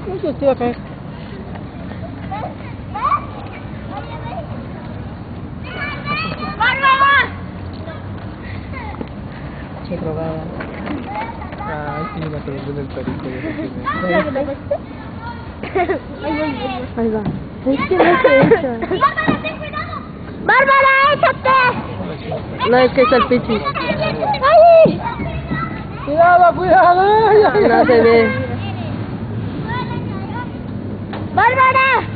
Yo estoy acá. Che drogada. Ah, sí, me acordé del perito. Ahí va. Es que no se echa. ¡Bárbara, échate! No, es que está el pichi. ¡Ay! Cuidado, cuidado. No No se ve. ¡Bárbara!